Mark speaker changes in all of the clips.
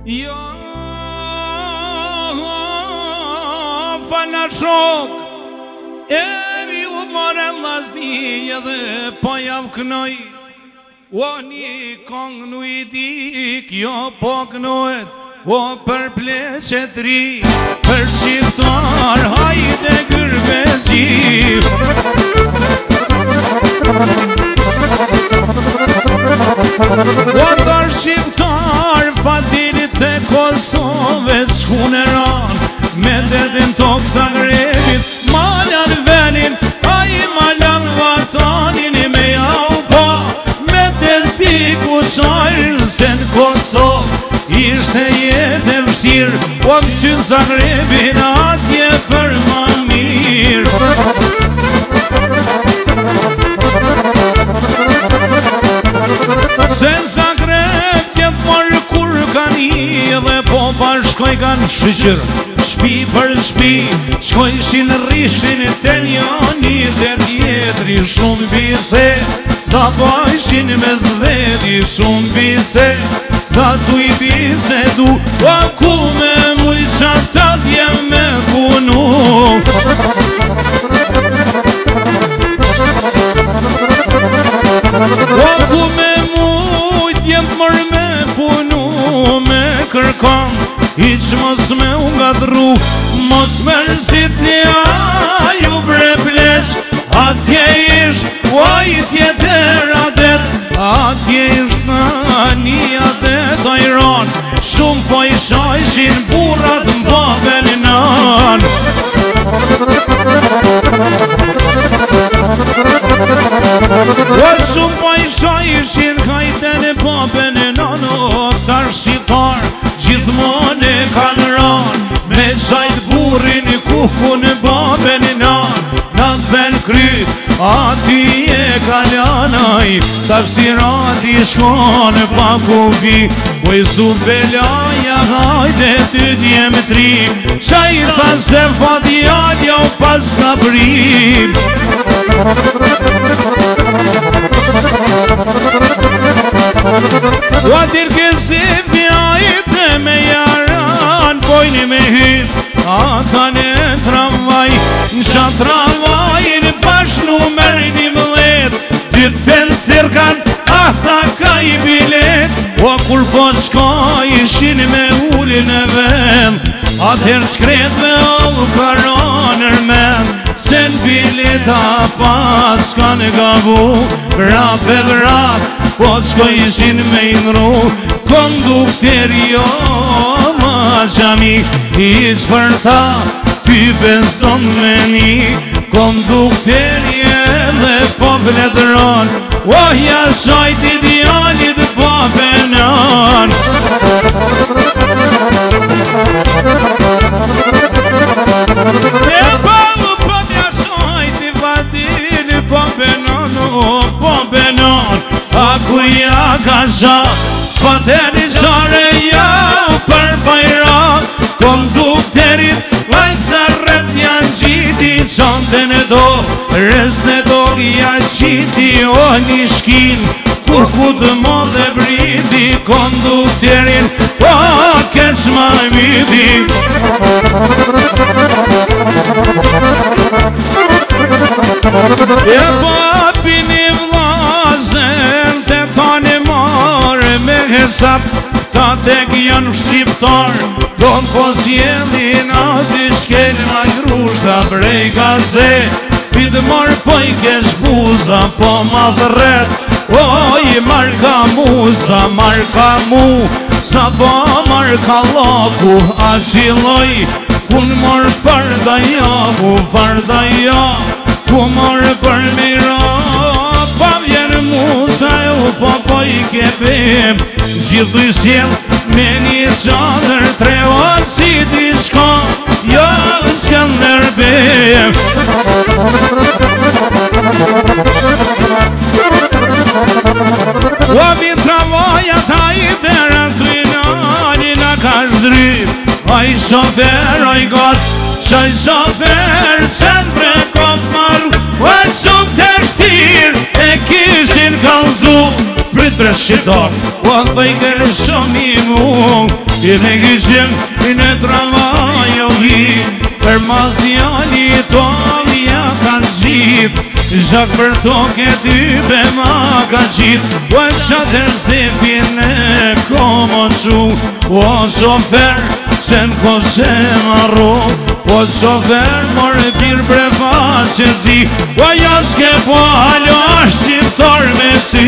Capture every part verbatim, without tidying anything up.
Speaker 1: Jo, fana shok, e mi u more vllazni edhe po jam kënoj. O një kong nu i dik, jo po kënohet, o për pleqet ri, për qiftar, hajde gërbe gjif. O tër shqiptar, fatilit e Kosovës shkune ran, me dedin tokë Zagrebit, malan venin, a i malan vatanin i me jau pa, me dedin kusajrë se në Kosovë, ishte jetë e vështirë, o mësyn Zagrebin atje për ma mirë. Se Zagreb tjetë marë kur kanë dhe po bashkoj kanë shqyqër, shpi për shpi, shkojshin rrishin të njani dhe tjetëri shumë bise, da bajshin me zvedi shumë bise, da tu i bise du, a ku me muj qatat jem me punu. O ku me mujt jem mër me punu, me kërkan, i që mos me unga dru, mos me rëzit një aju bre pleq, atje ish, o i tjetër adet, atje ish në një adet ajran, shumë po i shajshin burat më babel nan. O shumë po i shajshin kajten e babel nan, o tar shqiptar gjithmon e kanë ran, me qajt burin i kuku në babel nan, në të ben kry, ati e kaljanaj, taksirati shkon pa kubi, o i su belaja hajde ty djem tri, qaj tha se fatjalja u pas ka brim. O atir kësi fjajt e me jaran, pojni me hyt, ata në tramvaj, në shatë tramvajin pash numer një mëllet, dytë pen cirkan, ata ka i bilet, o kur po shka ishin me ullin e vend, atër shkret me u karonër men, se në bileta pas ka në gabu, vrap e vrap, po qko ishin me indru, kondukteri jo ma gjami, ish për ta, ty beston me një, kondukteri edhe po vledron, ohja shajt idealit po benan. E po po mja shajt i vadili po benan, po benan, a kur ja ka zha, s'pateri qare jau për bajrak, kondukterit vajsa rrët janë gjiti, qantën e do, rëzën e do ja qiti, o një shkin, kur ku të modhe briti, kondukterin, o keq ma miti. E papi një vlazen, të tani mare me hesap, ta tek janë shqiptar, don po zjedhin ati shkel ma grushta brej gaze, pitë marë po i kesh buza, po ma dhret, o i marka muza, marka mu, sa po marka loku, a qiloj, kun marë farda jaku, farda jaku, ku marë për mira, pa vjenë muza, u po po i kebim, gjithu i sjell me një qadër, tre orë si t'i shka, jo s'këndër bim. O mi travaja ta i dera trinani na ka shdryp, a i shofer o i got, qaj shofer qempre kop maru, o e shumë të shtir e kishin kalzu, prit bre shqiptar, o dhe i gërë shumë i mu, I në gjyshem i në tramvaj o hi Për mas djali tolia kanë gjit Zhak për toke dy be ma ka qit O e shatër se fjene komo qu O shofer që në kose marro O shofer more pirë bre faqesi O jaske po halo shqiptar me si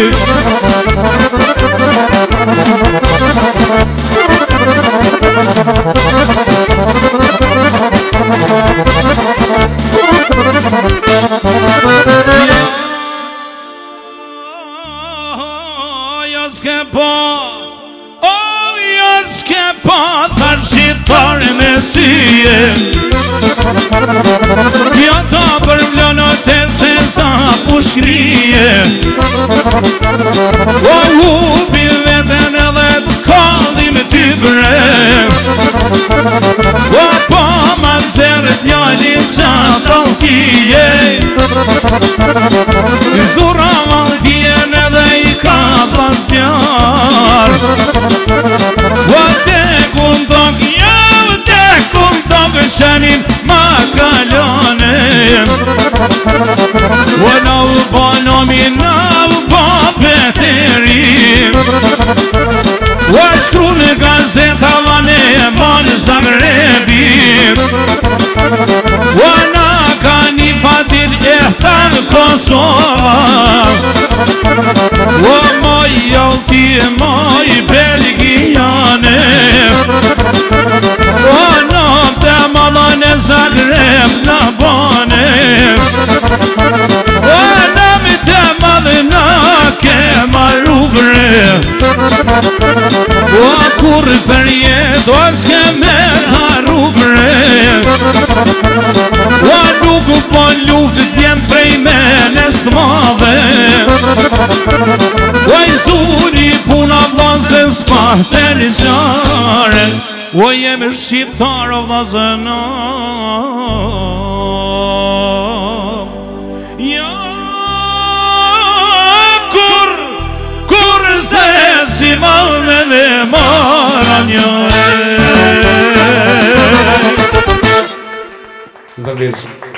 Speaker 1: Jaske po O jaske po Thar shqiptare me syje Jo ta për vlonot e se sa pu shkrije O hubi veten edhe t'kallim ty bre O po ma zerët njallin qa talkije Zura valvjen edhe i ka pasjar O te kundok, ja te kundok Shanim ma kalone O na u po nomi, na u po peterim O shkru në gazeta vane mon Zagrebit O na ka një fatin e thënë Kosova O moj jalti, moj belgijane O në të madhën e Zagreb në bane O në mi të madhën në ke maru bre O kur për jetë o s'ke me haru bre O nuk po luft t'jem prej menes t'mave O i zuri puna vlase s'pa të rishare O jemi shqiptar o vlase në Ja kur Kur s'de si malme dhe mara një e